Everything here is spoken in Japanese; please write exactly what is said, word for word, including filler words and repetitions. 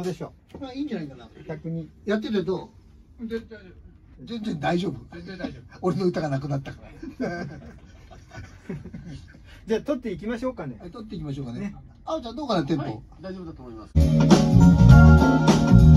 でしょう。まあいいんじゃないかな。 逆にやっててどう？全然大丈夫。全然大丈夫。俺の歌がなくなったから。 じゃあ撮っていきましょうかね。 はい、撮っていきましょうかね。あおちゃんどうかなテンポ。大丈夫だと思います。